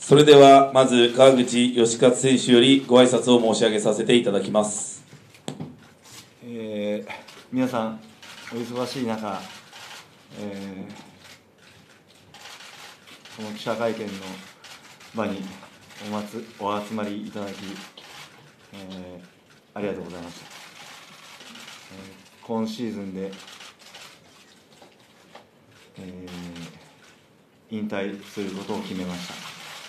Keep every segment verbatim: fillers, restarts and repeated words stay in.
それではまず川口義勝選手よりご挨拶を申し上げさせていただきます。 えー、皆さんお忙しい中、えー、この記者会見の場におまつお集まりいただき、えー、ありがとうございました。えー、今シーズンで、えー、引退することを決めました。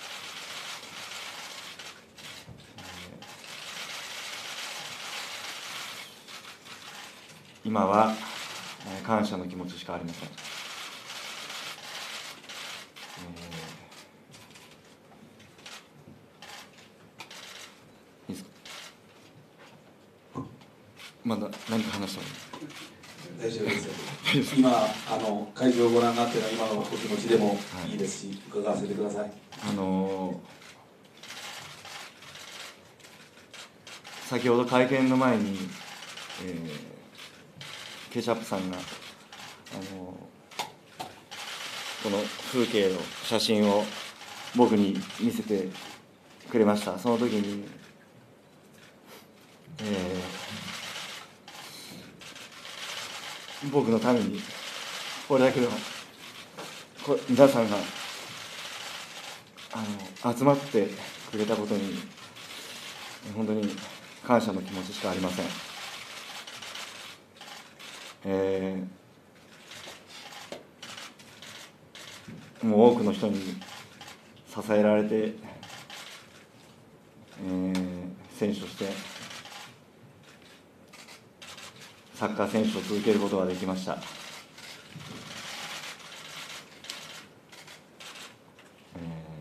今は感謝の気持ちしかありません。えー、いいですか。まだ何か話したの？ 大丈夫ですよ。今あの会場をご覧になっての今のお気持ちでもいいですし、はい、伺わせてください。 あのー、先ほど会見の前に、えーケチャップさんが、あのこの風景の写真を僕に見せてくれました。その時に、えー、僕のためにこれだけのこ皆さんがあの集まってくれたことに本当に感謝の気持ちしかありません。えー、もう多くの人に支えられて、えー、選手としてサッカー選手を続けることができました。え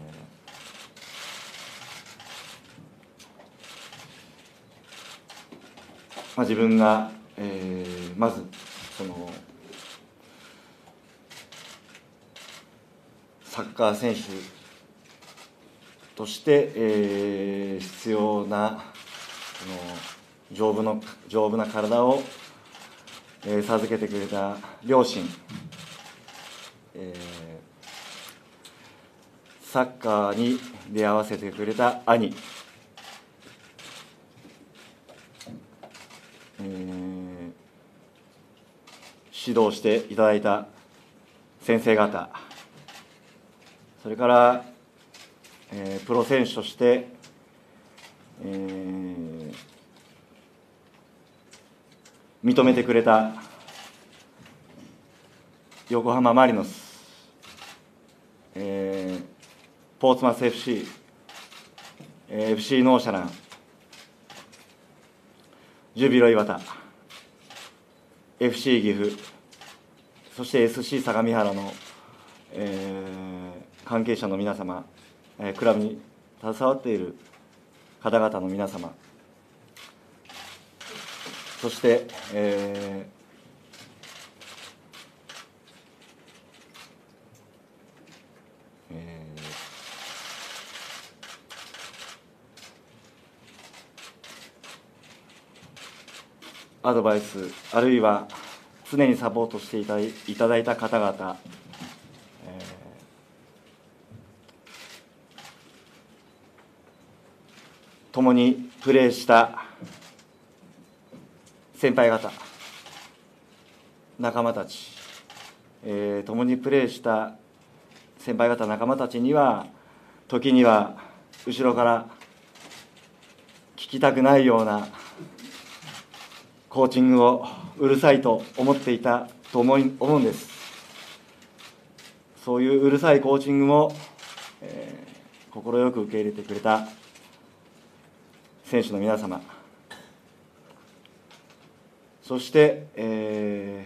ーまあ、自分が、えー、まずそのサッカー選手として、えー、必要なその丈夫の丈夫な体を、えー、授けてくれた両親、えー、サッカーに出会わせてくれた兄、えー、指導していただいた先生方、それから、えー、プロ選手として、えー、認めてくれた横浜マリノス、えー、ポーツマス エフシー、えー、エフシー ノーシャラン、ジュビロ磐田、エフシー 岐阜、そして エスシー 相模原の、えー、関係者の皆様、えー、クラブに携わっている方々の皆様、そして、えーえー、アドバイス、あるいは常にサポートしていただい、いただいた方々、えー、共にプレーした先輩方、仲間たち、えー、共にプレーした先輩方、仲間たちには、時には後ろから聞きたくないようなコーチングをうるさいと思っていたと思い思うんです。そういううるさいコーチングも、えー、快く受け入れてくれた選手の皆様、そして、え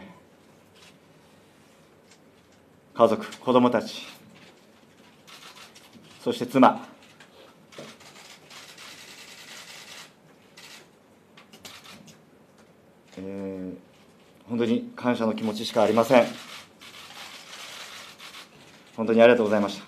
ー、家族、子どもたち、そして妻、えー、本当に感謝の気持ちしかありません。本当にありがとうございました。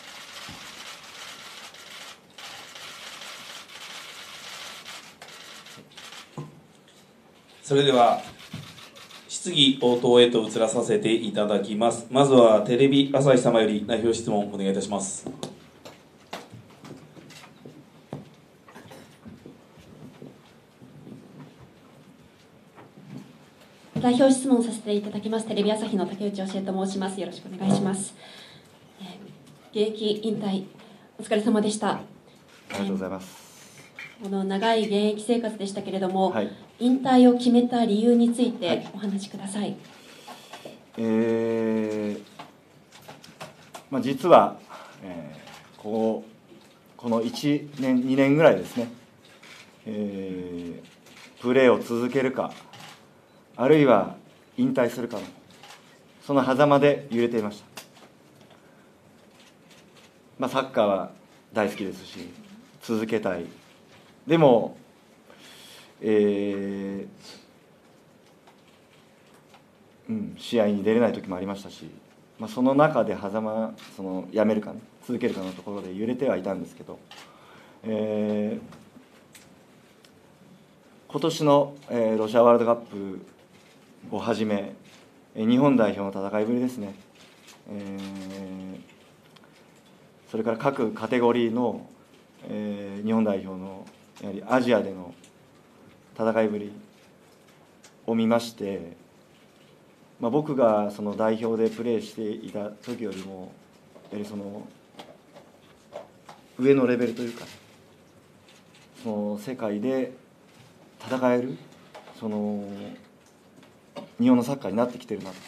それでは質疑応答へと移らさせていただきます。まずはテレビ朝日様より代表質問をお願いいたします。 代表質問させていただきます。テレビ朝日の竹内教えと申します。よろしくお願いします。えー、現役引退お疲れ様でした。 ありがとうございます。 この長い現役生活でしたけれども、 はい、 引退を決めた理由についてお話しください。はい、 えーまあ、実は、えー、こうこのいちねんにねんぐらいですね、えー、プレーを続けるかあるいは引退するかのその狭間で揺れていました。まあ、サッカーは大好きですし続けたい。でも、えーうん、試合に出れない時もありましたし、まあ、その中で狭間そのやめるか、ね、続けるかのところで揺れてはいたんですけど、えー、今年の、えー、ロシアワールドカップをはじめ日本代表の戦いぶりですね、えー、それから各カテゴリーの、えー、日本代表のやはりアジアでの戦いぶりを見まして、まあ、僕がその代表でプレーしていた時よりもやはりその上のレベルというか、その世界で戦えるその日本のサッカーになってきてるなと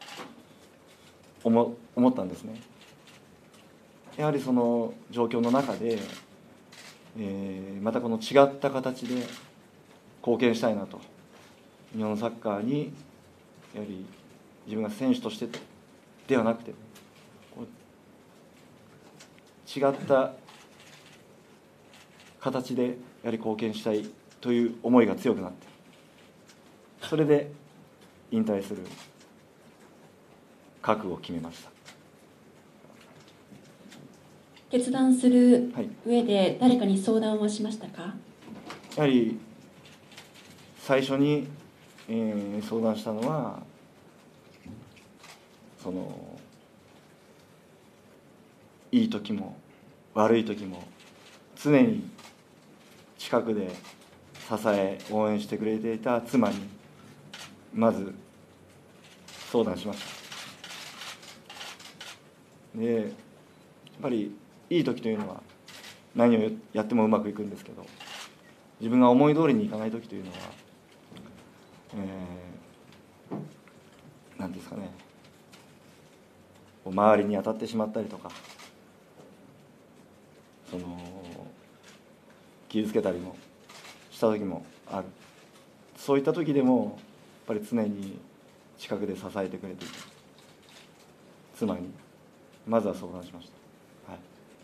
思, 思ったんですね。やはりその状況の中で、えー、またこの違った形で貢献したいなと。日本のサッカーにやはり自分が選手としてではなくて違った形でやはり貢献したいという思いが強くなって、それで引退する覚悟を決めました。 決断する上で誰かに相談はしましたか？ はい、やはり最初に、えー、相談したのはそのいい時も悪い時も常に近くで支え応援してくれていた妻にまず相談しました。でやっぱりいい時というのは何をやってもうまくいくんですけど、自分が思い通りにいかない時というのは、えー、なんですかね、周りに当たってしまったりとか、その傷つけたりもした時もある。そういった時でもやっぱり常に近くで支えてくれていた妻にまずは相談しました。はい、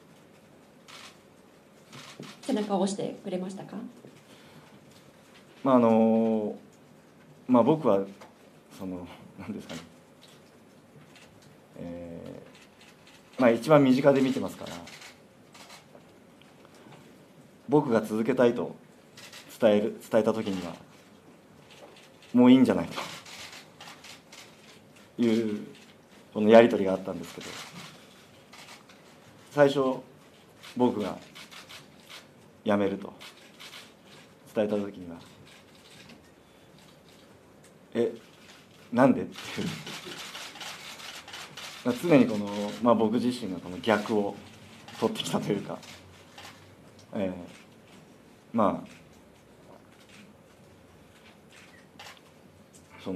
背中を押してくれましたか？ まああのまあ僕はその何ですかね、えー、まあ一番身近で見てますから、僕が続けたいと伝える伝えた時にはもういいんじゃないというこのやり取りがあったんですけど、最初僕が辞めると伝えた時にはえなんでっていう常にこの、まあ、僕自身がこの逆を取ってきたというか、えー、まあその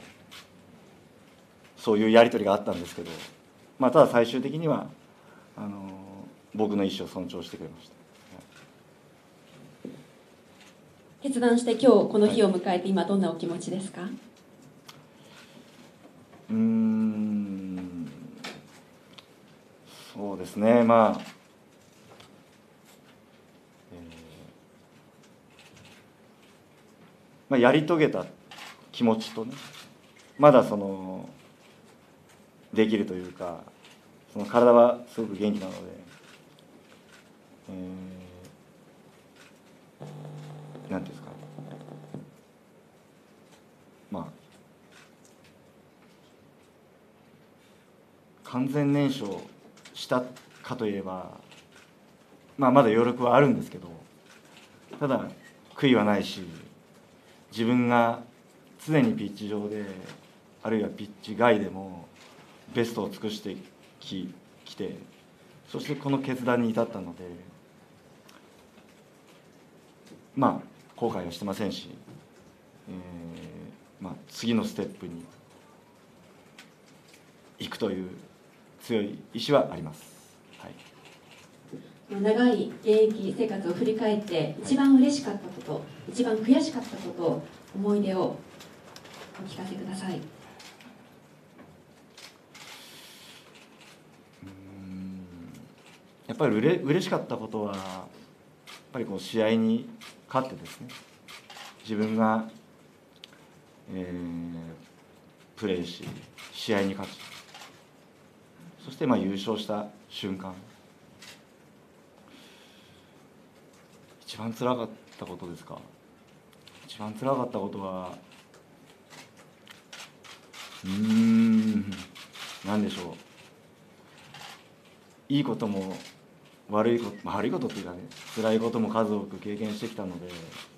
そういうやり取りがあったんですけど、まあ、ただ最終的にはあの僕の意思を尊重してくれました。 決断して今日この日を迎えて今どんなお気持ちですか？はい、 うーんそうですね、まあ、えーまあ、やり遂げた気持ちとね、まだそのできるというか、その体はすごく元気なので、えー、なんていうんですか、まあ完全燃焼したかといえば、まあ、まだ余力はあるんですけど、ただ悔いはないし、自分が常にピッチ上であるいはピッチ外でもベストを尽くしてききて、そしてこの決断に至ったので、まあ後悔はしてませんし、えーまあ、次のステップに行くという強い意志はあります。はい、 長い現役生活を振り返って一番嬉しかったこと、一番悔しかったこと、思い出をお聞かせください。 やっぱりうれ嬉しかったことは、やっぱりこう試合に勝ってですね、自分が、えー、プレーし、試合に勝ち、そしてまあ優勝した瞬間、一番つらかったことですか。一番つらかったことは、うーん、なんでしょう。いいことも悪いこと、悪いことっていうかね、辛いことも数多く経験してきたので、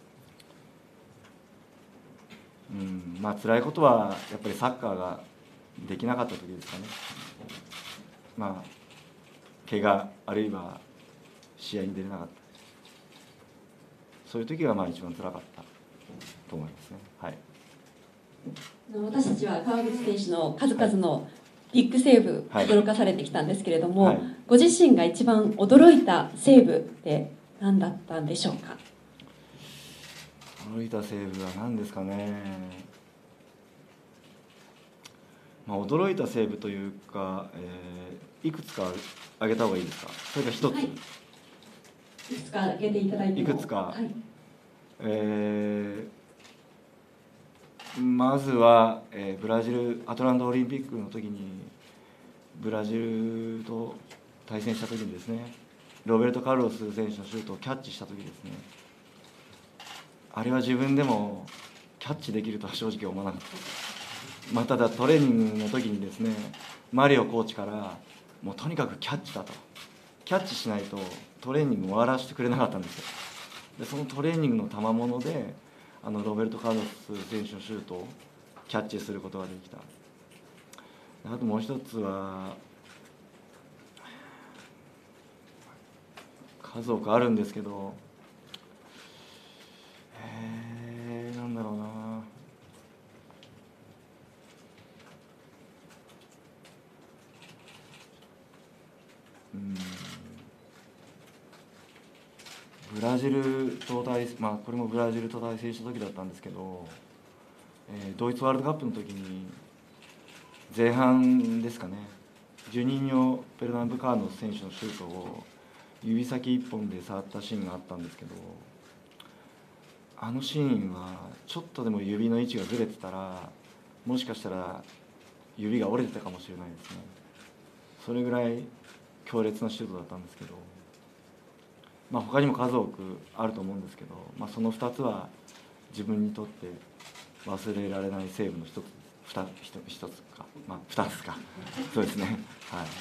うん、まあ辛いことはやっぱりサッカーができなかった時ですかね。まあ怪我あるいは試合に出れなかった、そういう時がまあ一番辛かったと思いますね。はい。 私たちは川口選手の数々のビッグセーブ驚かされてきたんですけれども、はいはい、ご自身が一番驚いたセーブって何だったんでしょうか。 驚いたセーブは何ですかね。まあ、驚いたセーブというか、えー、いくつか挙げた方がいいですか。それか一つ、はい、いくつか挙げていただいても。 いくつか、 はい、 えー、まずは、えー、ブラジルアトランタオリンピックの時にブラジルと対戦した時にですね、ロベルト・カルロス選手のシュートをキャッチした時ですね、あれは自分でもキャッチできるとは正直思わなかった。まあ、ただトレーニングの時にですね、マリオコーチからもうとにかくキャッチだと、キャッチしないとトレーニング終わらせてくれなかったんですよ。でそのトレーニングの賜物であのロベルト・カルロス選手のシュートをキャッチすることができた。あともう一つは数多くあるんですけど、えー、なんだろうな、うん、ブラジルと対、まあこれもブラジルと対戦した時だったんですけど、えー、ドイツワールドカップの時に前半ですかね、ジュニーニョ・ペルナンブカーノ選手のシュートを指先一本で触ったシーンがあったんですけど、あのシーンはちょっとでも指の位置がずれてたら、もしかしたら指が折れてたかもしれないですね。それぐらい強烈なシュートだったんですけど、まあ、他にも数多くあると思うんですけど、まあ、そのふたつは自分にとって忘れられないセーブの一つ、一つか、まあ、ふたつか、そうですね、はいはい、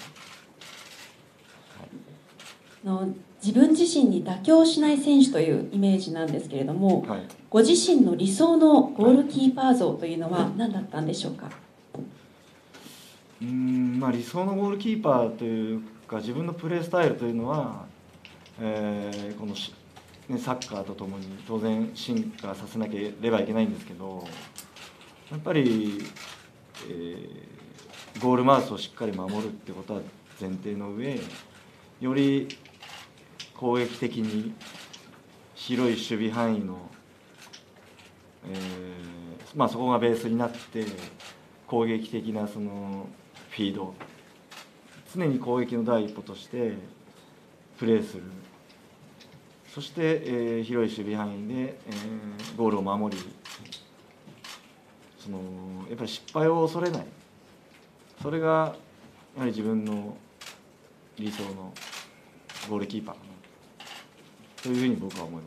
の自分自身に妥協しない選手というイメージなんですけれども、はい、ご自身の理想のゴールキーパー像というのは何だったんでしょうか。 うーん、まあ、理想のゴールキーパーというか、自分のプレースタイルというのは、えー、このし、ね、サッカーとともに当然進化させなければいけないんですけど、やっぱり、えー、ゴールマウスをしっかり守るってことは前提の上、より攻撃的に広い守備範囲の、えーまあ、そこがベースになって攻撃的なそのフィード、常に攻撃の第一歩としてプレーする、そして、えー、広い守備範囲で、えー、ゴールを守り、そのやっぱり失敗を恐れない、それがやはり自分の理想のゴールキーパーかなというふうに僕は思います。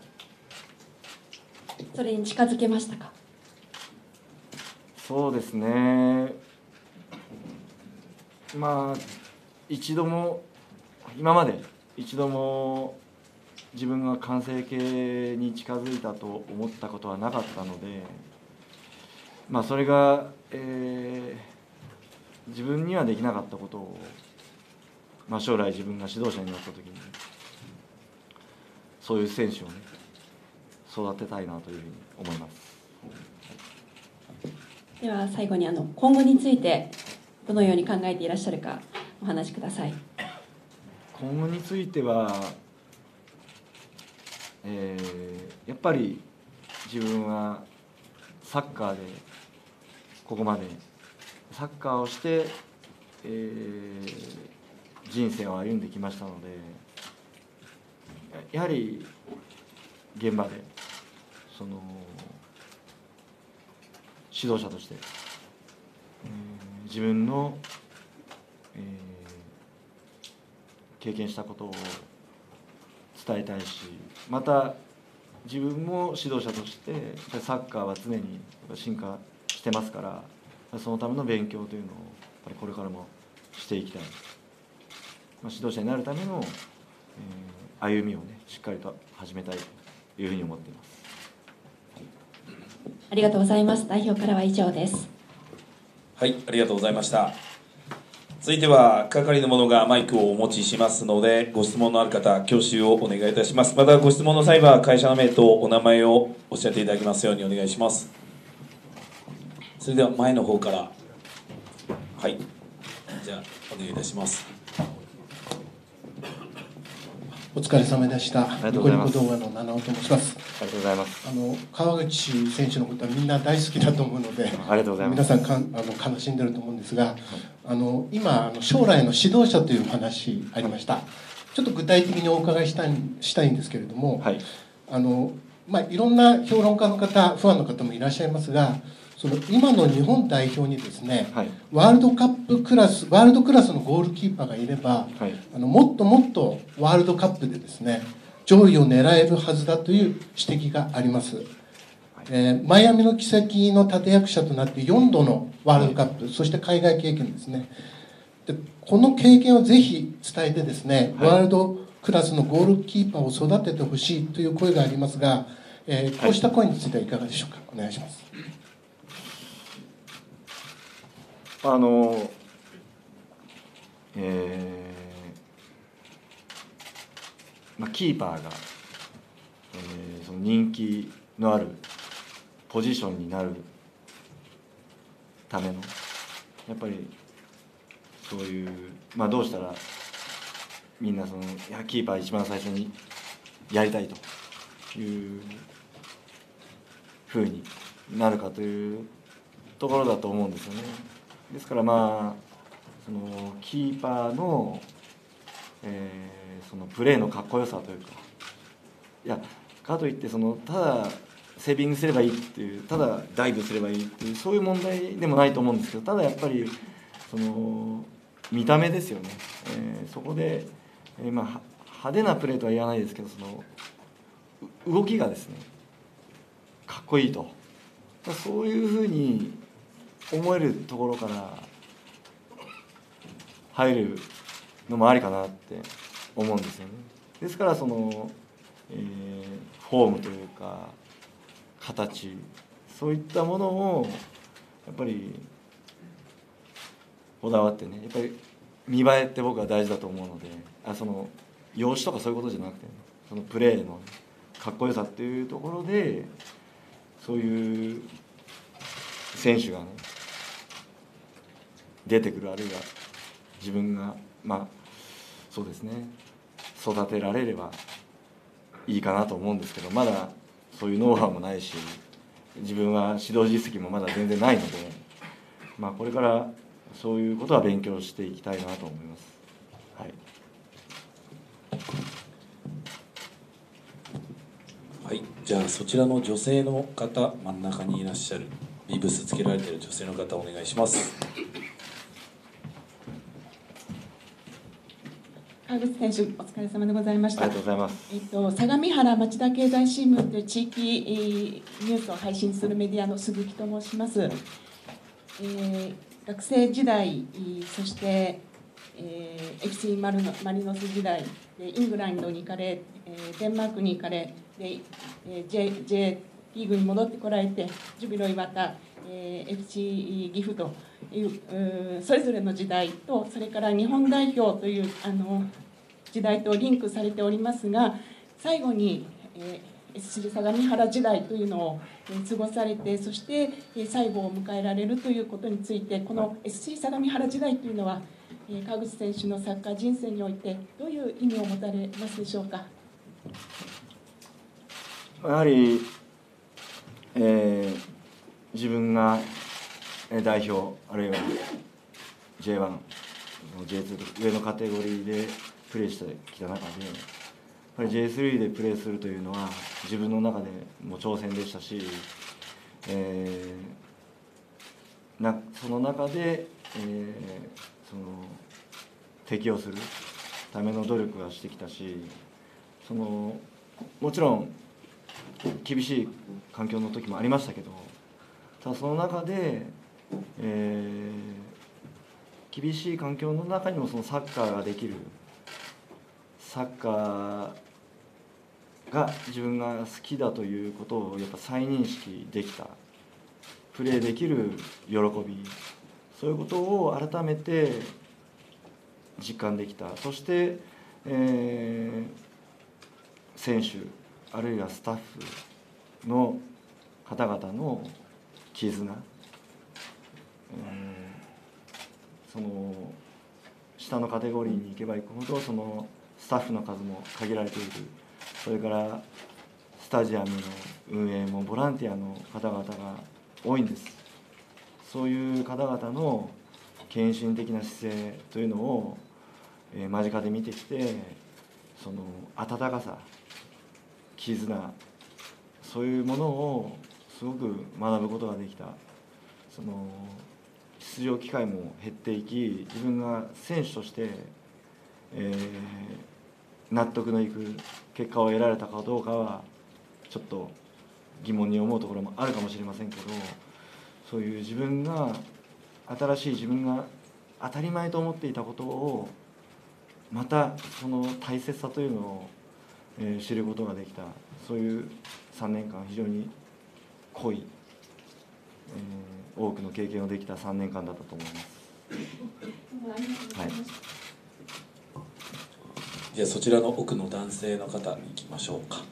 はい、 それに近づけましたか。 そうですね、まあ一度も今まで一度も自分が完成形に近づいたと思ったことはなかったので、 まあ、それが、えー、自分にはできなかったことを、まあ、将来自分が指導者になった時にそういう選手をね育てたいなというふうに思います。 では最後にあの今後についてどのように考えていらっしゃるかお話しください。 今後については、えー、やっぱり自分はサッカーでここまでサッカーをして、えー、人生を歩んできましたので、やはり現場でその指導者として、えー、自分の、えー、経験したことを伝えたいし、また自分も指導者としてサッカーは常に進化してますから、そのための勉強というのをやっぱりこれからもしていきたい、まあ、指導者になるための、えー、歩みをねしっかりと始めたいというふうに思っています。 ありがとうございます。代表からは以上です。 はい、ありがとうございました。続いては係の者がマイクをお持ちしますので、ご質問のある方挙手をお願いいたします。またご質問の際は会社の名とお名前をおっしゃっていただきますようにお願いします。それでは前の方から、はい、じゃあお願いいたします。 お疲れ様でした。ニコニコ動画の七尾と申します。 ありがとうございます。 あの川口選手のことはみんな大好きだと思うので、 ありがとうございます。 皆さんかんあの悲しんでると思うんですが、はい、あの今あの将来の指導者という話ありました。ちょっと具体的にお伺いしたいしたいんですけれども、はい、あのまあいろんな評論家の方、ファンの方もいらっしゃいますが、その今の日本代表にですね、はい、ワールドカップクラスワールドクラスのゴールキーパーがいれば、はい、あのもっともっとワールドカップでですね上位を狙えるはずだという指摘があります、はい、えー、マイアミの奇跡の立役者となってよんどのワールドカップ、はい、そして海外経験ですね。でこの経験をぜひ伝えてですね、はい、ワールドクラスのゴールキーパーを育ててほしいという声がありますが、えー、こうした声についてはいかがでしょうか。お願いします。 あのえーまあ、キーパーが、えー、その人気のあるポジションになるためのやっぱりそういう、まあ、どうしたらみんなそのいやキーパー一番最初にやりたいというふうになるかというところだと思うんですよね。ですからまあそのキーパーの、えー、そのプレーのかっこよさというか、いやかといってそのただセービングすればいいっていう、ただダイブすればいいっていうそういう問題でもないと思うんですけど、ただやっぱりその見た目ですよね、えー、そこで、えー、まあ派手なプレーとは言わないですけど、その動きがですねかっこいいと、そういうふうに思えるところから入るのもありかなって思うんですよね。ですからその、えー、フォームというか形、そういったものをやっぱりこだわってね、やっぱり見栄えって僕は大事だと思うので、あその容姿とかそういうことじゃなくて、ね、そのプレーのかっこよさっていうところでそういう選手がね出てくる、あるいは自分がまあそうですね育てられればいいかなと思うんですけど、まだそういうノウハウもないし、自分は指導実績もまだ全然ないので、まあこれからそういうことは勉強していきたいなと思います。はい。 はい、じゃあそちらの女性の方、真ん中にいらっしゃるビブスつけられている女性の方お願いします。 川口選手、お疲れ様でございました。 ありがとうございます。 えっと、相模原町田経済新聞という地域、えー、ニュースを配信するメディアの鈴木と申します。えー、学生時代、そして、えー、エフシー マルノマリノス時代でイングランドに行かれ、えー、デンマークに行かれで、えー、J, J リーグに戻ってこられてジュビロ磐田えー、エフシー 岐阜というそれぞれの時代と、それから日本代表というあの時代とリンクされておりますが、最後に、えー、エスシー 相模原時代というのを、えー、過ごされて、そして、えー、最後を迎えられるということについて、この エスシー 相模原時代というのは、えー、川口選手のサッカー人生においてどういう意味を持たれますでしょうか。 やはり、えー、自分が代表あるいは ジェイワン、ジェイツー と上のカテゴリーでプレーしてきた中で、やっぱり ジェイスリー でプレーするというのは自分の中でも挑戦でしたし、えー、なその中で、えー、その適応するための努力はしてきたし、そのもちろん厳しい環境の時もありましたけど、ただその中で、えー、厳しい環境の中にもそのサッカーができる、サッカーが自分が好きだということをやっぱ再認識できた、プレーできる喜び、そういうことを改めて実感できた。そして、えー、選手あるいはスタッフの方々の絆、えー、その下のカテゴリーに行けば行くほどそのスタッフの数も限られている、それからスタジアムの運営もボランティアの方々が多いんです。そういう方々の献身的な姿勢というのを、えー、間近で見てきて、その温かさ、絆、そういうものをすごく学ぶことができた。その出場機会も減っていき、自分が選手として、えー、納得のいく結果を得られたかどうかはちょっと疑問に思うところもあるかもしれませんけど、そういう自分が新しい自分が当たり前と思っていたことをまたその大切さというのを、えー、知ることができた、そういうさんねんかん、非常に濃い、えー、多くの経験をできたさんねんかんだったと思います。はい、 じゃあそちらの奥の男性の方に行きましょうか。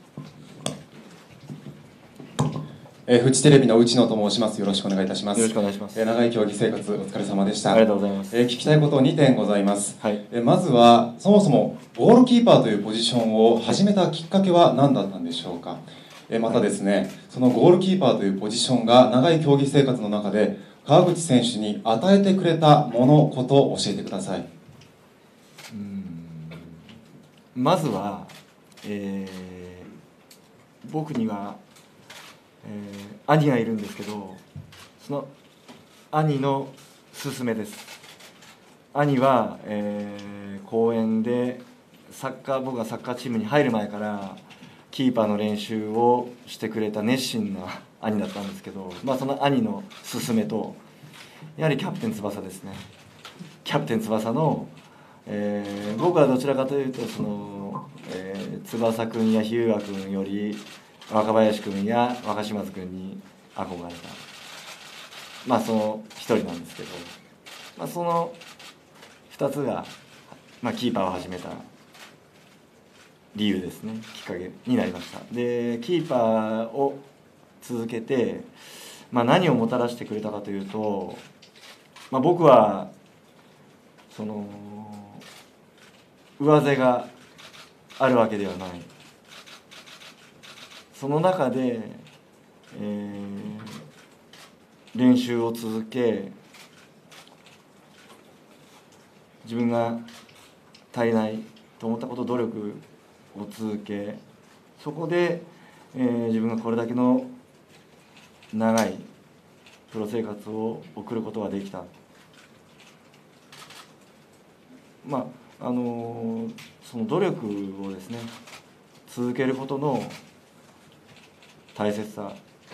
えー、フジテレビの内野と申します。よろしくお願いいたします。 よろしくお願いします。 えー、長い競技生活お疲れ様でした。 ありがとうございます。 えー、聞きたいことにてんございます。 はい、 えー、まずはそもそもゴールキーパーというポジションを始めたきっかけは何だったんでしょうか。えー、またですね、はい、そのゴールキーパーというポジションが長い競技生活の中で川口選手に与えてくれたもの、ことを教えてください。 うーん、まずは、えー、僕にはえー、兄がいるんですけど、その兄の勧めです。兄は、えー、公園でサッカー僕がサッカーチームに入る前からキーパーの練習をしてくれた熱心な兄だったんですけど、まあ、その兄の勧めと、やはりキャプテン翼ですね。キャプテン翼の、えー、僕はどちらかというとその、えー、翼くんや日向くんより若林君や若島津君に憧れた、まあその一人なんですけど、まあ、その二つが、まあ、キーパーを始めた理由ですね、きっかけになりました。でキーパーを続けて、まあ、何をもたらしてくれたかというと、まあ、僕はその上背があるわけではない。その中で、えー、練習を続け、自分が足りないと思ったこと、努力を続け、そこで、えー、自分がこれだけの長いプロ生活を送ることができた。まああのー、その努力をですね続けることの大切さ、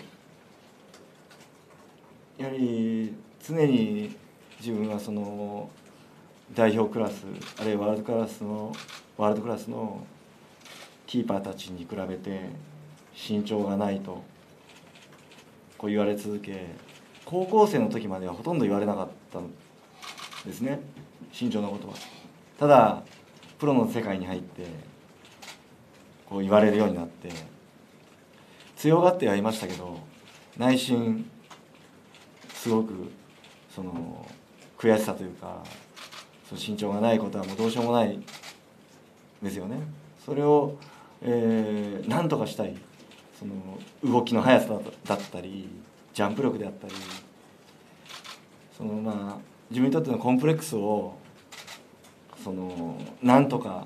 やはり常に自分はその代表クラスあるいはワールドクラスのワールドクラスのキーパーたちに比べて身長がないとこう言われ続け、 高校生の時まではほとんど言われなかったんですね、身長のことは。ただプロの世界に入ってこう言われるようになって、強がってはいましたけど、内心すごくその悔しさというか、その身長がないことはもうどうしようもないですよね。それを、えー、何とかしたい、その動きの速さだったりジャンプ力であったり、そのまあ自分にとってのコンプレックスをその何とか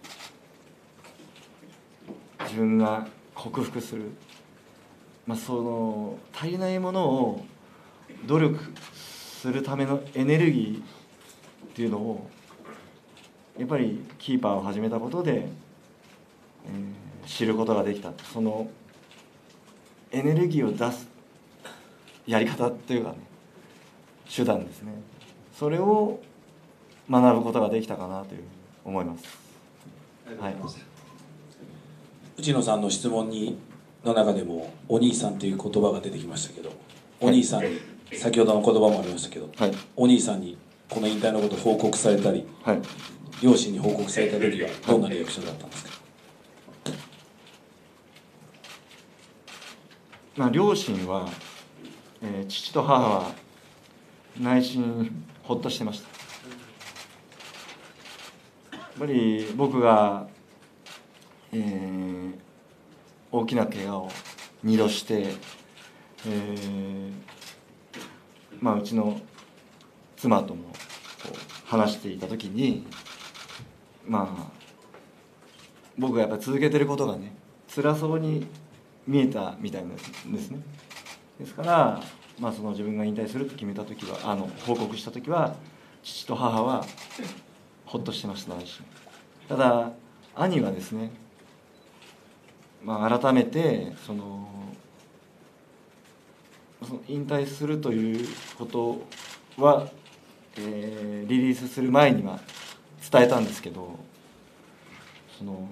自分が克服する、まあ、その足りないものを努力するためのエネルギーっていうのをやっぱりキーパーを始めたことで、えー、知ることができた。そのエネルギーを出すやり方というかね、手段ですね、それを学ぶことができたかなというふうに思います。はい、 内野さんの質問にの中でもお兄さんという言葉が出てきましたけど、お兄さんに先ほどの言葉もありましたけど、はい、お兄さんにこの引退のことを報告されたり、はい、両親に報告された時はどんなリアクションだったんですか？ まあ、両親は、えー、父と母は内心ほっとしてました。やっぱり僕が、えー、大きな怪我をにどして、えーまあ、うちの妻ともこう話していた時に、まあ僕がやっぱり続けてることがね辛そうに見えたみたいなんですね。ですから、まあ、その自分が引退すると決めた時は、あの報告した時は父と母はほっとしてました。ただ兄はですね、まあ、改めてそのその引退するということは、えー、リリースする前には伝えたんですけど、その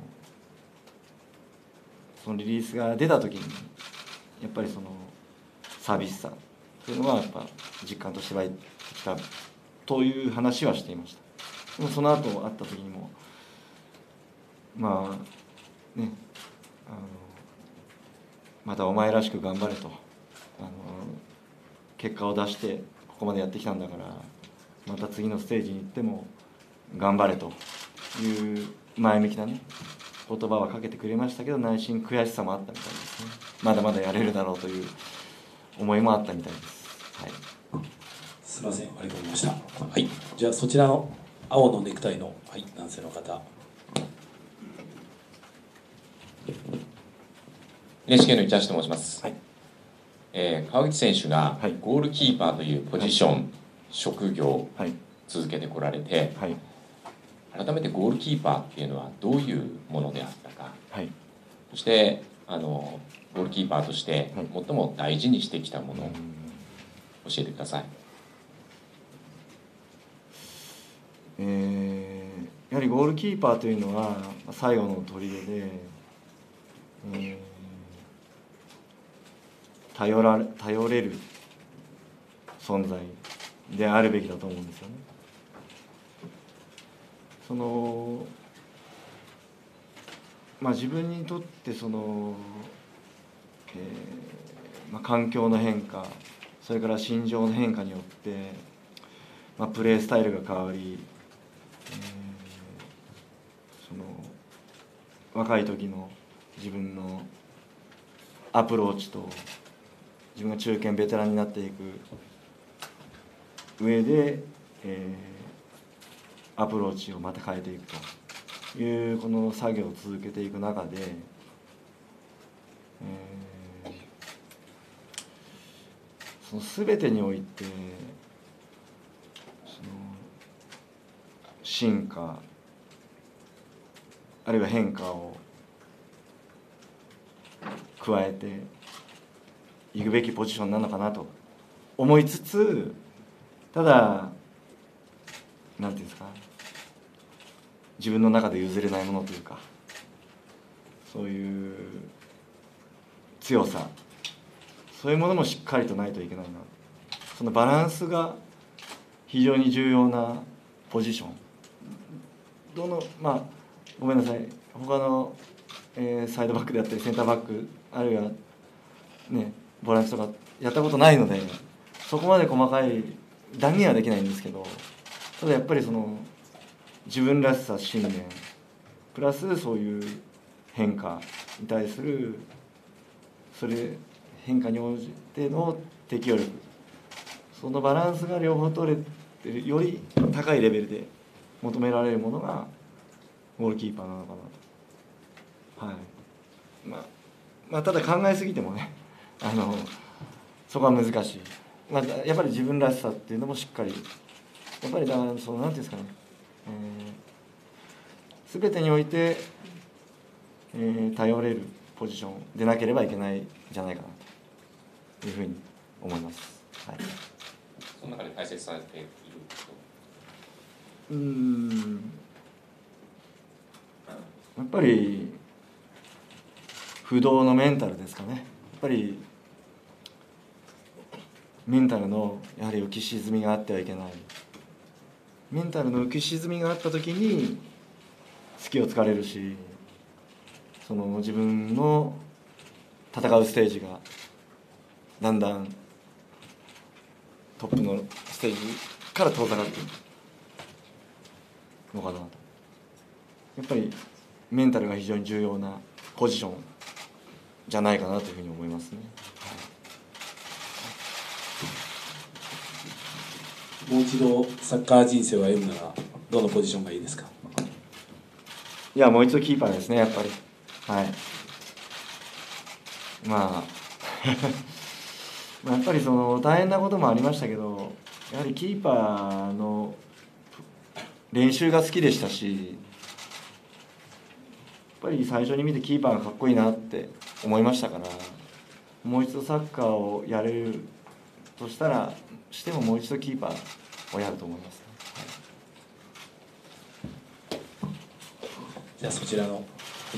そのリリースが出た時にやっぱりその寂しさというのはやっぱ実感として湧いてきたという話はしていました。でもその後会った時にもまあね、あのまたお前らしく頑張れと、あの結果を出してここまでやってきたんだからまた次のステージに行っても頑張れという前向きなね言葉はかけてくれましたけど、内心悔しさもあったみたいですね。まだまだやれるだろうという思いもあったみたいです。はい、 すみません、ありがとうございました。はい、じゃあそちらの青のネクタイの、はい、男性の方。 エヌエイチケー の市橋と申します。はい、えー、川口選手がゴールキーパーというポジション、はい、職業を続けてこられて、はい、改めてゴールキーパーっていうのはどういうものであったか、はい、そしてあのゴールキーパーとして最も大事にしてきたものを教えてください。 えー、やはりゴールキーパーというのは最後の砦で、えー、頼られ、頼れる存在であるべきだと思うんですよね。そのまあ自分にとってその、えーまあ、環境の変化、それから心情の変化によって、まあ、プレースタイルが変わり、えー、その若い時の自分のアプローチと自分が中堅ベテランになっていく上で、えー、アプローチをまた変えていくというこの作業を続けていく中で、えー、その全てにおいてその進化あるいは変化を加えていくべきポジションなのかなと思いつつ、ただなんていうんですか、自分の中で譲れないものというか、そういう強さ、そういうものもしっかりとないといけないなそのバランスが非常に重要なポジション。どのまあごめんなさい、他の、えー、サイドバックであったりセンターバックあるいはねボランチとかやったことないので、そこまで細かい断言はできないんですけど、ただやっぱりその自分らしさ、信念プラスそういう変化に対するそれ変化に応じての適応力、そのバランスが両方取れてるより高いレベルで求められるものがゴールキーパーなのかなと。はい。まあ、まあ、ただ考えすぎてもね、あのそこは難しい。まあ、やっぱり自分らしさっていうのもしっかり、やっぱりだからそのなんていうんですかね、すべ、えー、てにおいて、えー、頼れるポジションでなければいけないんじゃないかなというふうに思います。はい。 その中で大切されているうーんやっぱり不動のメンタルですかね。やっぱりメンタルのやはり浮き沈みがあってはいけない。メンタルの浮き沈みがあった時に隙を突かれるし、その自分の戦うステージがだんだんトップのステージから遠ざかっていくのかなと。やっぱりメンタルが非常に重要なポジションじゃないかなというふうに思いますね。 もう一度サッカー人生を歩むならどのポジションがいいですか？ いやもう一度キーパーですね、やっぱり。はい。まあやっぱりその大変なこともありましたけど、やはりキーパーの練習が好きでしたし、やっぱり最初に見てキーパーがかっこいいなって思いましたから、もう一度サッカーをやれるとしたらしてももう一度キーパーをやると思います、ね。 はい、じゃあそちらの。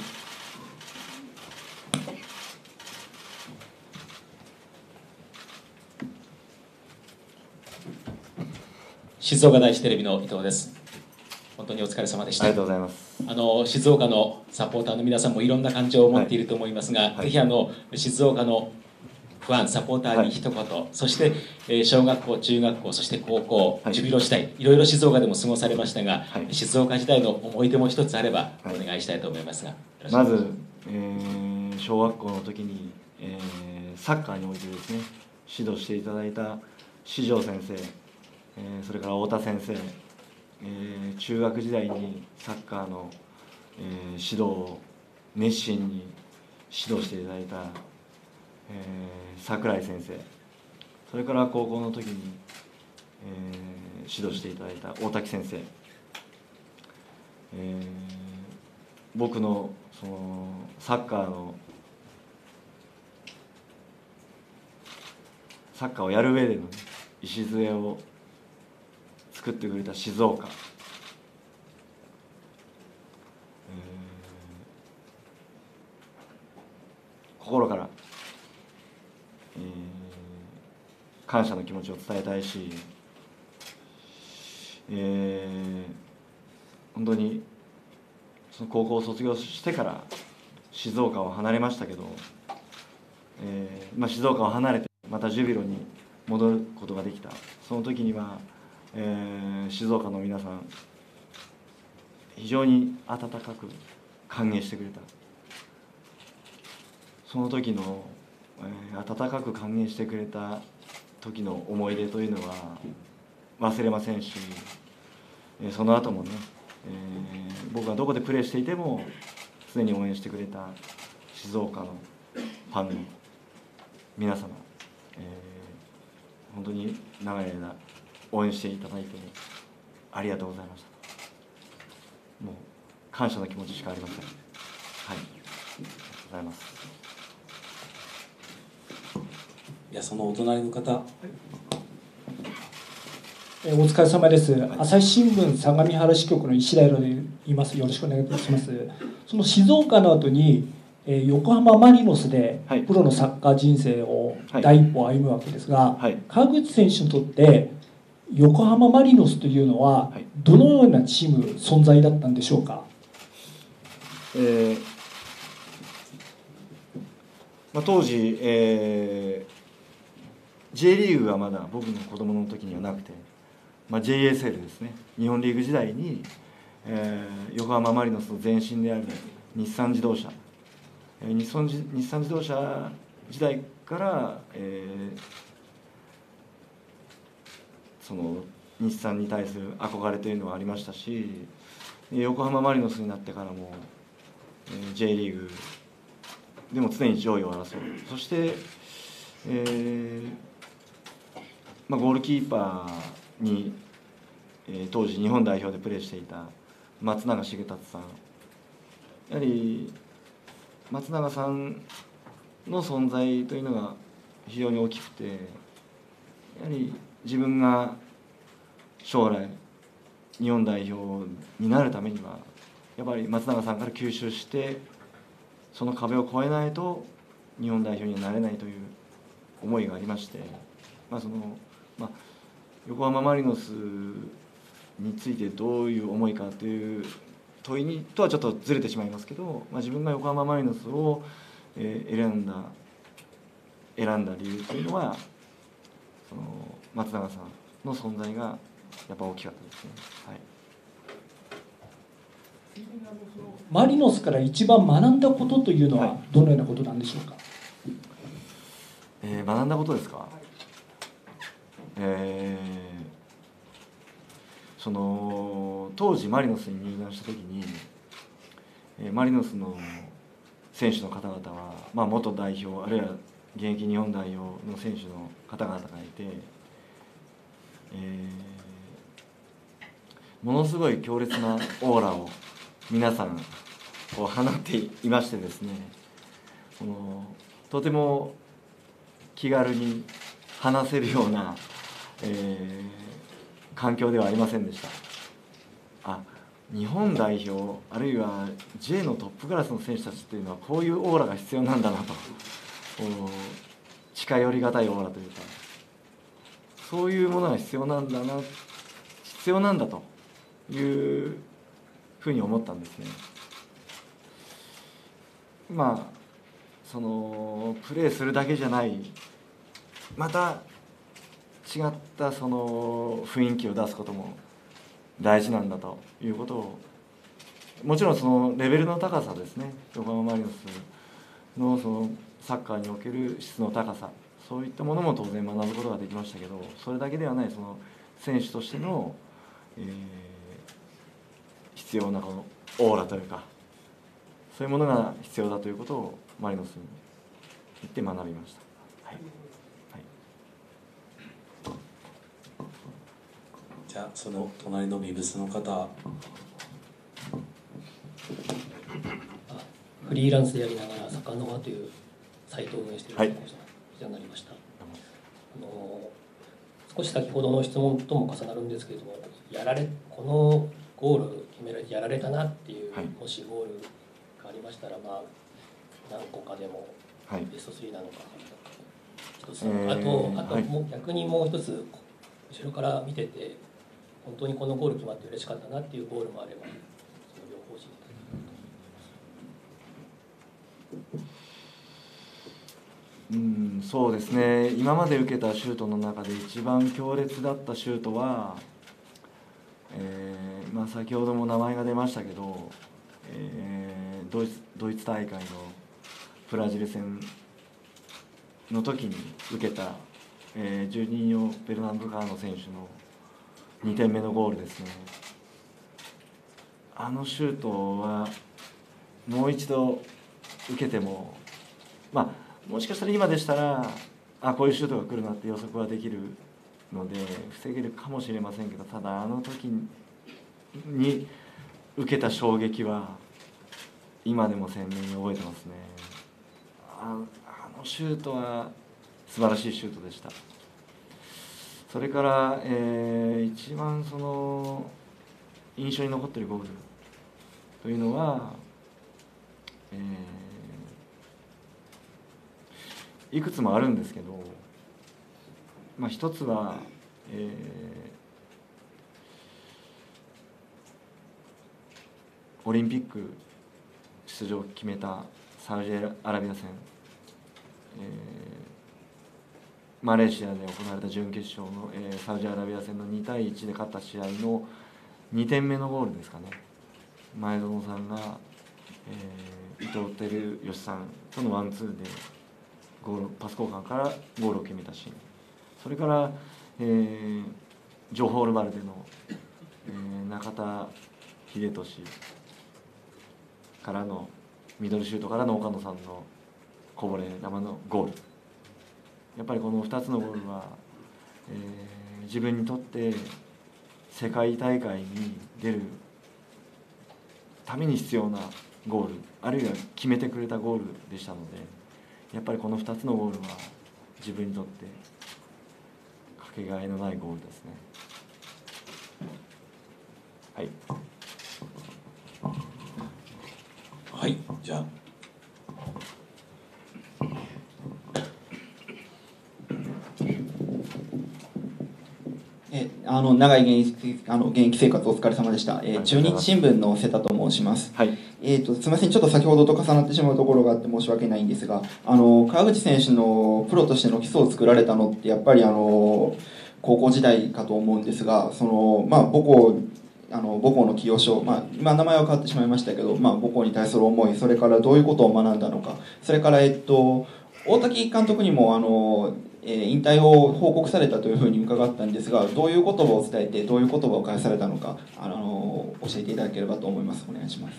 静岡第一テレビの伊藤です。本当にお疲れ様でした。 ありがとうございます。 あの静岡のサポーターの皆さんもいろんな感情を持っていると思いますが、はいはい、ぜひあの静岡のファンサポーターに一言、はい、そして、えー、小学校中学校そして高校、はい、ジュビロ時代いろいろ静岡でも過ごされましたが、はい、静岡時代の思い出も一つあればお願いしたいと思いますが、はい、 まず、えー、小学校の時に、えー、サッカーにおいてですね指導していただいた四条先生、えー、それから太田先生、えー、中学時代にサッカーの、えー、指導を熱心に指導していただいた、えー、櫻井先生、それから高校の時に、えー、指導していただいた大滝先生、えー、僕のそのサッカーのサッカーをやる上での礎を作ってくれた静岡、えー、心から、えー、感謝の気持ちを伝えたいし、えー、本当にその高校を卒業してから静岡を離れましたけど、えーまあ、静岡を離れてまたジュビロに戻ることができた。その時にはえー、静岡の皆さん非常に温かく歓迎してくれた。その時の、えー、温かく歓迎してくれた時の思い出というのは忘れませんし、えー、その後もね、えー、僕がどこでプレーしていても常に応援してくれた静岡のファンの皆様、えー、本当に長い間応援していただいてありがとうございました。もう感謝の気持ちしかありません。はい、ありがとうございます。 いや、そのお隣の方、はい、 えお疲れ様です。はい、朝日新聞相模原支局の石田で言います。よろしくお願いします。その静岡の後にえー、横浜マリノスでプロのサッカー人生を第一歩歩むわけですが、はい、川口選手にとって横浜マリノスというのはどのようなチーム存在だったんでしょうか。 えーまあ、当時、えー、J リーグがまだ僕の子供の時にはなくて、まあ、ジェイエスエル ですね、日本リーグ時代に、えー、横浜マリノスの前身である日産自動車、えー、日産日産自動車時代から、えー、その日産に対する憧れというのはありましたし、横浜マリノスになってからも、えー、J リーグでも常に上位を争う。そして、えーまあ、ゴールキーパーに、えー、当時日本代表でプレーしていた松永重達さん、やはり松永さんの存在というのが非常に大きくて、やはり自分が将来日本代表になるためにはやっぱり松永さんから吸収してその壁を越えないと日本代表にはなれないという思いがありまして、まあそのまあ、横浜マリノスについてどういう思いかという問いにとはちょっとずれてしまいますけど、まあ、自分が横浜マリノスを、えー、選んだ選んだ理由というのはその松永さんの存在がやっぱ大きかったですね。はい、 マリノスから一番学んだことというのはどのようなことなんでしょうか。 えー、学んだことですか。えー、その当時マリノスに入団した時に、えー、マリノスの選手の方々は、まあ、元代表あるいは現役日本代表の選手の方々がいて、えー、ものすごい強烈なオーラを皆さんこう放っていましてですね、このとても気軽に話せるような、えー、環境ではありませんでした。あ、日本代表あるいは J のトップクラスの選手たちっていうのはこういうオーラが必要なんだなと、近寄りがたいオーラというか、そういうものが必要なんだな必要なんだというふうに思ったんですね。まあそのプレーするだけじゃないまた違ったその雰囲気を出すことも大事なんだということを、もちろんそのレベルの高さですね、横浜マリノスのそのサッカーにおける質の高さ、そういったものも当然学ぶことができましたけど、それだけではないその選手としての、えー、必要なこのオーラというか、そういうものが必要だということをマリノスに行って学びました。はいはい、 じゃあその隣のビブスの方。 フリーランスでやりながらサッカーノアというサイトを運営している人になりました。はい、あの少し先ほどの質問とも重なるんですけれども、やられこのゴール決められてやられたなっていう、はい、もしゴールがありましたら、まあ何個かでもベストスリーなのか、一つ、えー、あとあともう逆にもう一つ後ろから見てて本当にこのゴール決まって嬉しかったなっていうゴールもあれば、その両方知りたい。 うん、そうですね、今まで受けたシュートの中で一番強烈だったシュートは、えーまあ、先ほども名前が出ましたけど、えー、ドイツ、ドイツ大会のブラジル戦の時に受けた、えー、ジュニーニョ・ベルナンド・カーノ選手のにてんめのゴールですね。あのシュートはもう一度受けても、まあもしかしたら今でしたらあこういうシュートが来るなって予測はできるので防げるかもしれませんけど、ただあの時に受けた衝撃は今でも鮮明に覚えてますね。あ, あのシュートは素晴らしいシュートでした。それから、えー、一番その印象に残っているゴールというのは、えーいくつもあるんですけど、まあ、一つは、えー、オリンピック出場を決めたサウジアラビア戦、えー、マレーシアで行われた準決勝の、えー、サウジアラビア戦のにたいいちで勝った試合のにてんめのゴールですかね。前園さんが、えー、伊藤輝義さんとのワンツーでゴールパス交換からゴールを決めたシーン、それから、えー、ジョホールバルデの、えー、中田英寿からのミドルシュートからの岡野さんのこぼれ球のゴール、やっぱりこのふたつのゴールは、えー、自分にとって世界大会に出るために必要なゴール、あるいは決めてくれたゴールでしたので、やっぱりこのふたつのゴールは自分にとってかけがえのないゴールですね。はい。 はい、じゃあ。 えあの長い現役あの現役生活お疲れ様でした、えー、中日新聞の瀬田と申します、 はいえー、とすみません、ちょっと先ほどと重なってしまうところがあって申し訳ないんですが、あの川口選手のプロとしての基礎を作られたのってやっぱりあの高校時代かと思うんですが、その、まあ、母校あの母校の清少、まあ、今名前は変わってしまいましたけど、まあ、母校に対する思い、それからどういうことを学んだのか、それから、えっと、大滝監督にもあの引退を報告されたというふうに伺ったんですが、どういう言葉を伝えてどういう言葉を返されたのか、あの教えていただければと思います。お願いします。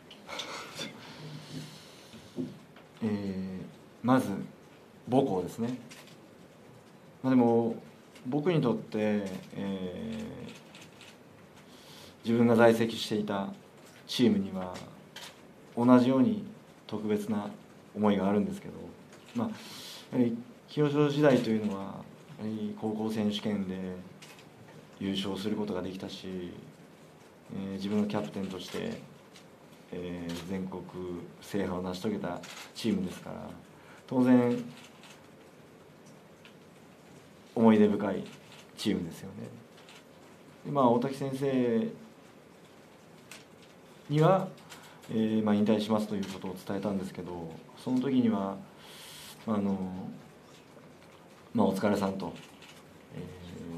えー、まず母校ですね。まあ、でも僕にとって、えー、自分が在籍していたチームには同じように特別な思いがあるんですけど、まあやはり清少時代というのは高校選手権で優勝することができたし、えー、自分がキャプテンとして、えー、全国制覇を成し遂げたチームですから、当然思い出深いチームですよね。で、まあ、大滝先生には、えーまあ、引退しますということを伝えたんですけど、その時にはあのまあ、お疲れさんと、えー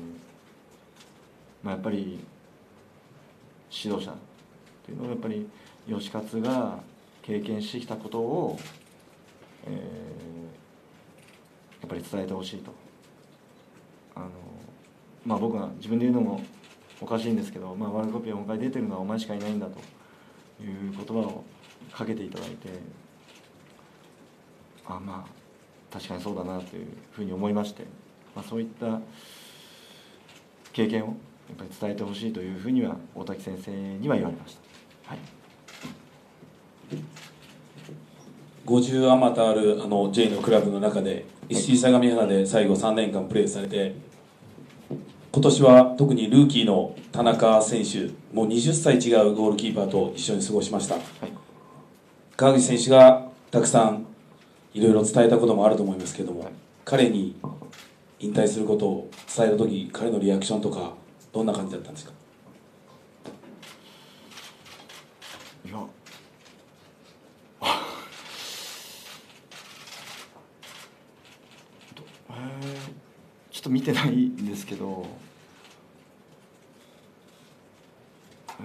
まあ、やっぱり指導者というのはやっぱり吉勝が経験してきたことを、えー、やっぱり伝えてほしいと。あの、まあ、僕が自分で言うのもおかしいんですけど、まあ、ワールドカップよんかい出てるのはお前しかいないんだという言葉をかけていただいて、あまあ確かにそうだなというふうに思いまして、まあ、そういった経験をやっぱり伝えてほしいというふうには大滝先生には言われました。はい、 ごじゅうあまたあるあの J のクラブの中で石井相模原で最後さんねんかんプレーされて、今年は特にルーキーの田中選手、もうはたち違うゴールキーパーと一緒に過ごしました。はい、川口選手がたくさんいろいろ伝えたこともあると思いますけれども、彼に引退することを伝えた時、彼のリアクションとかどんな感じだったんですか？ いやえー、ちょっと見てないんですけど、えー、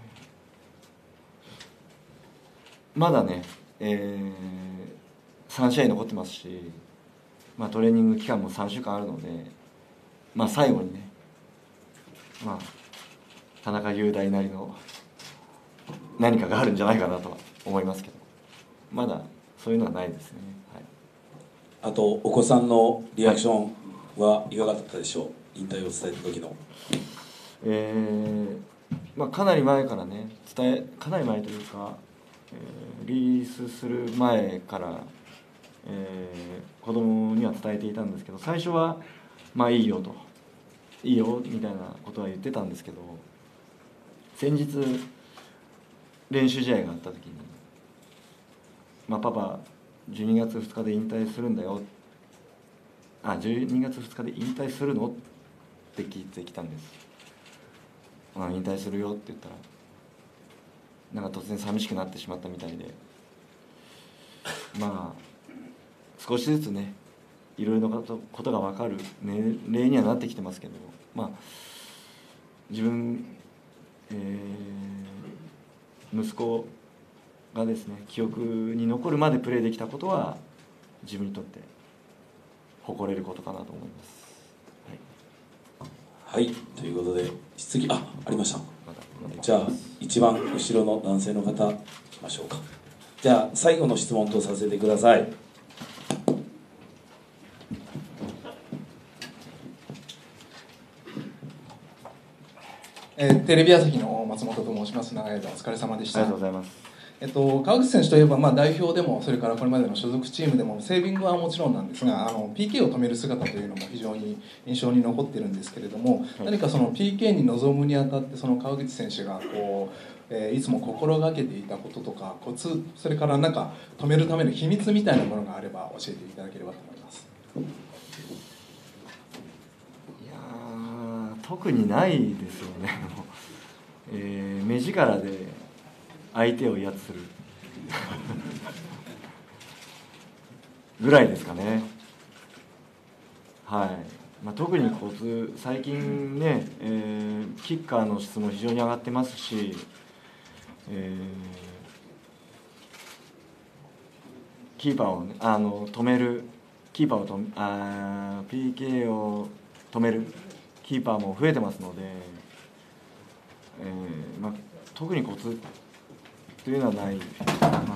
まだね、えーさんしあい残ってますし、まあ、トレーニング期間もさんしゅうかんあるので、まあ、最後にね、まあ、田中雄大なりの何かがあるんじゃないかなとは思いますけど、まだそういうのはないですね。はい、 あとお子さんのリアクションはいかがだったでしょう、引退を伝えた時の。 えーまあ、かなり前からね、伝えかなり前というか、えー、リリースする前からえー、子供には伝えていたんですけど、最初はまあいいよといいよみたいなことは言ってたんですけど、先日練習試合があった時に、まあ、パパじゅうにがつふつかで引退するんだよ、 あじゅうにがつふつかで引退するのって聞いてきたんです。あ引退するよって言ったらなんか突然寂しくなってしまったみたいで、まあ少しずつねいろいろなことことが分かる年齢にはなってきてますけど、まあ自分、えー、息子がですね記憶に残るまでプレーできたことは自分にとって誇れることかなと思います。 はい、はい、ということで質疑あありました。じゃあ一番後ろの男性の方いきましょうか。じゃあ最後の質問とさせてください。 えー、テレビ朝日の松本と申します。長い間お疲れ様でした。 ありがとうございます。 えっと、川口選手といえば、まあ、代表でもそれからこれまでの所属チームでもセービングはもちろんなんですがあの ピーケー を止める姿というのも非常に印象に残ってるんですけれども、はい、何かその ピーケー に臨むにあたってその川口選手がこう、えー、いつも心がけていたこととかコツ、それからなんか止めるための秘密みたいなものがあれば教えていただければと思います。 いや特にないですよね。えー、目力で相手を威圧するぐらいですかね。はい、まあ、特にコツ最近ね、えー、キッカーの質も非常に上がってますし、えー、キーパーを、ね、あの止めるキーパーをとあ ピーケー を止めるキーパーも増えてますので、えーまあ、特にコツというのはない、あの、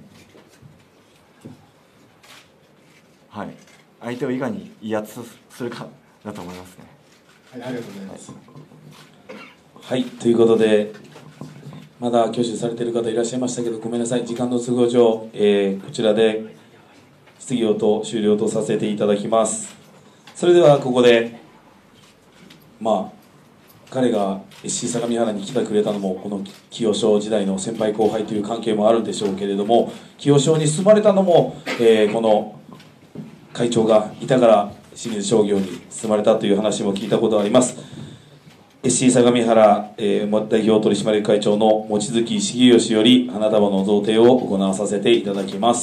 はい、相手をいかに威圧するかだと思いますね。 はい、ありがとうございます。 はい、ということでまだ挙手されている方いらっしゃいましたけどごめんなさい、時間の都合上、えー、こちらで質疑応答終了とさせていただきます。それではここでまあ彼が エスシー 相模原に来てくれたのもこの清少時代の先輩後輩という関係もあるんでしょうけれども、清少に進まれたのも、えー、この会長がいたから清水商業に進まれたという話も聞いたことがあります。 エスシー 相模原、えー、代表取締役会長の望月重義より花束の贈呈を行わさせていただきます。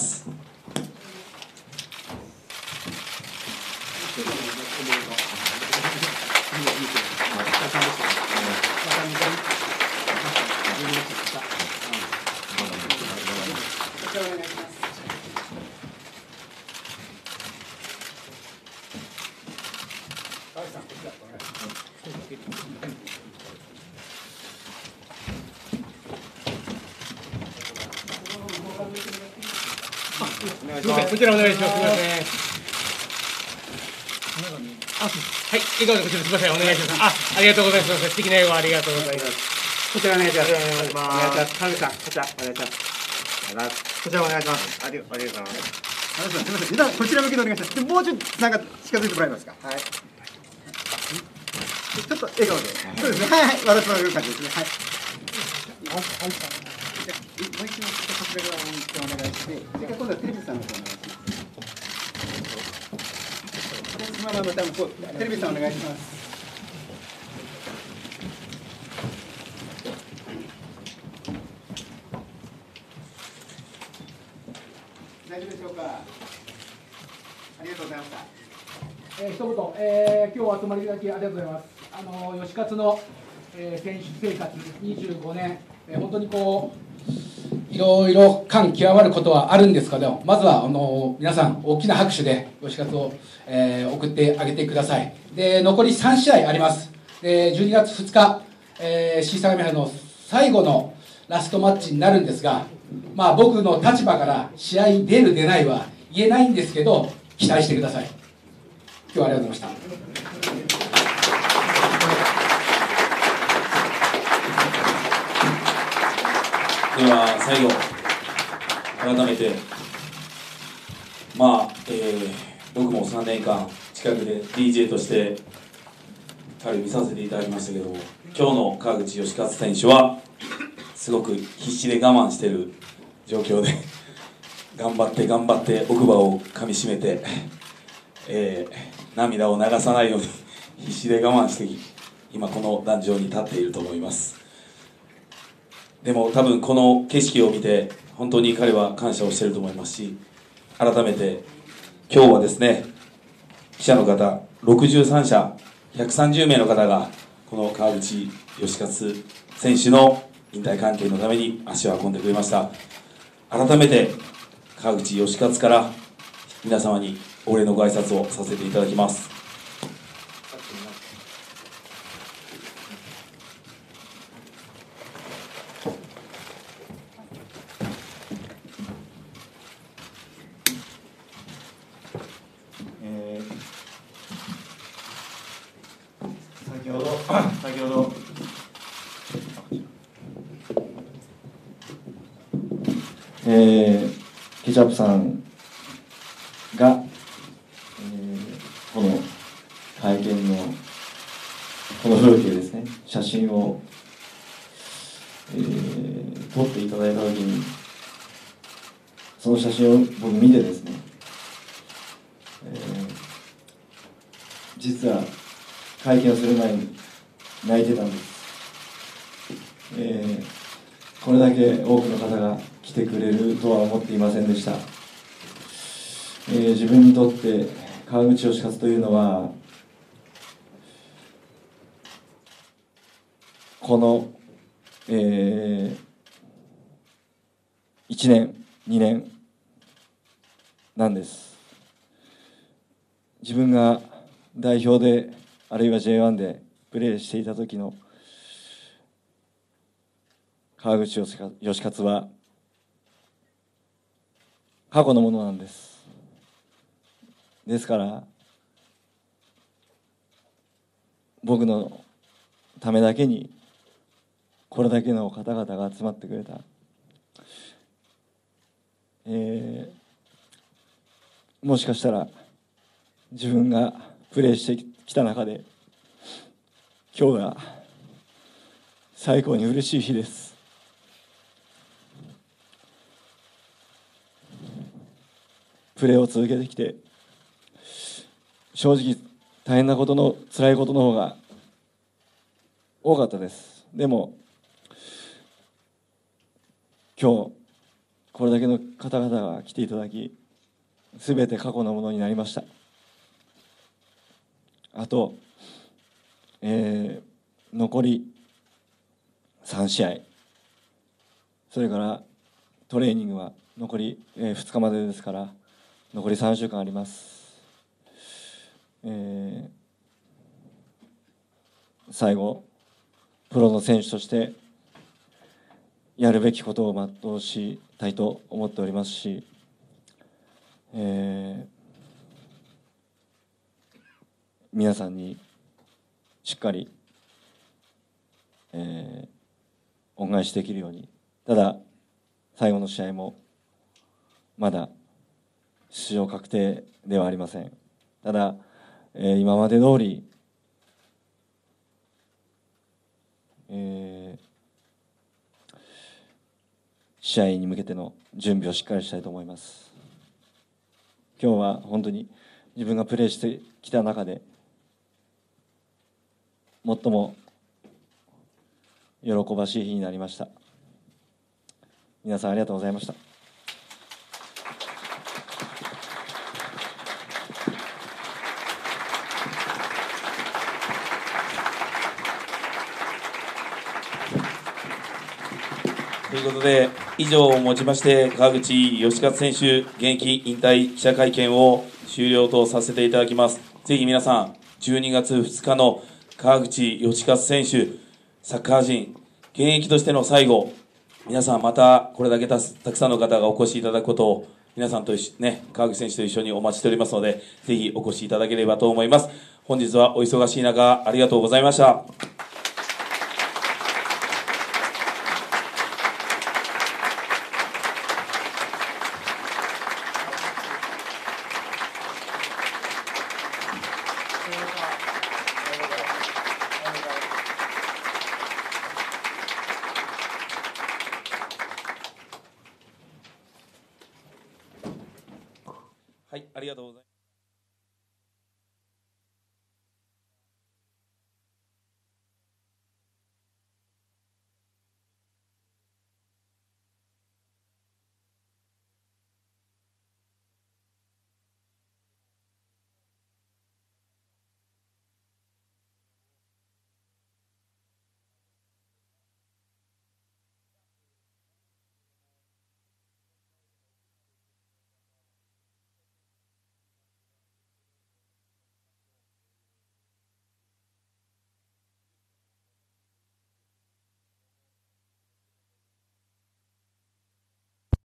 こちらお願いします。すみません。あ、はい、笑顔でこちらすみません、お願いします。あ、ありがとうございます。素敵な笑顔ありがとうございます。こちらお願いします。お願いします。お願いします。田口さん、こちらお願いします。こちらお願いします。ありがとうございます。すみません、皆さんこちら向きでお願いします。もうちょっとなんか近づいてもらえますか。はい。ちょっと笑顔で。そうですね。はいはい、笑ってもらえる感じですね。はい。はい。もう一度こちら側にお願いして、それから今度はテレビさんの方お願いします。まあまあまあ多分こうテレビさんお願いします。大丈夫でしょうか。ありがとうございました。 えー、一言、えー、今日お集まりいただきありがとうございます。あの吉勝の、えー、選手生活にじゅうごねん、えー、本当にこういろいろ感極まることはあるんですけど、まずはあの皆さん大きな拍手で吉勝を、えー、送ってあげてください。で残りさん試合あります。でじゅうにがつふつか、えー、シー相模原の最後のラストマッチになるんですが、まあ僕の立場から試合出る出ないは言えないんですけど期待してください。今日はありがとうございました。 では最後改めてまあ、えー、僕もさんねんかん近くで ディージェー として彼見させていただきましたけども、今日の川口義勝選手はすごく必死で我慢している状況で頑張って頑張って奥歯を噛みしめて、 えー、涙を流さないように必死で我慢して今この壇上に立っていると思います。でも多分この景色を見て本当に彼は感謝をしていると思いますし、改めて今日はですね、記者の方ろくじゅうさんしゃひゃくさんじゅうめいの方がこの川口義勝選手の引退関係のために足を運んでくれました。改めて川口義勝から皆様にお礼のご挨拶をさせていただきます。 えー、先ほど先ほどえー、ケチャップさんが、えー、この会見のこの風景ですね、写真を、えー、撮っていただいたときに、その写真を僕見てですね、えー、実は会見をする前に泣いてたんです。えー、これだけ多くの方が来てくれるとは思っていませんでした。えー、自分にとって川口義勝というのは、この、えー、いちねんにねんなんです。自分が代表であるいは ジェイワン でプレーしていた時の川口義勝は過去のものなんです。ですから僕のためだけにこれだけの方々が集まってくれた、えー、もしかしたら自分がプレーしてきた中で今日が最高に嬉しい日です。プレーを続けてきて正直大変なことの辛いことの方が多かったです。でも今日これだけの方々が来ていただき、全て過去のものになりました。あと、えー、残りさんしあい、それからトレーニングは残り、えー、ふつかまでですから残りさんしゅうかんあります。えー、最後プロの選手としてやるべきことを全うしたいと思っておりますし、えー、皆さんにしっかり、えー、恩返しできるように。ただ最後の試合もまだ出場確定ではありません。ただ、えー、今まで通り、えー、試合に向けての準備をしっかりしたいと思います。今日は本当に自分がプレーしてきた中で最も喜ばしい日になりました。皆さんありがとうございました。 ということで、以上をもちまして川口義勝選手現役引退記者会見を終了とさせていただきます。ぜひ皆さんじゅうにがつふつかの川口義勝選手サッカー人現役としての最後、皆さんまたこれだけ た, たくさんの方がお越しいただくことを皆さんと一緒、ね、川口選手と一緒にお待ちしておりますので、ぜひお越しいただければと思います。本日はお忙しい中ありがとうございました。はい、ありがとうございます。